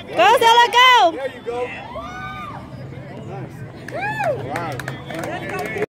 Go, Cilla, go! There you go. Nice. Wow.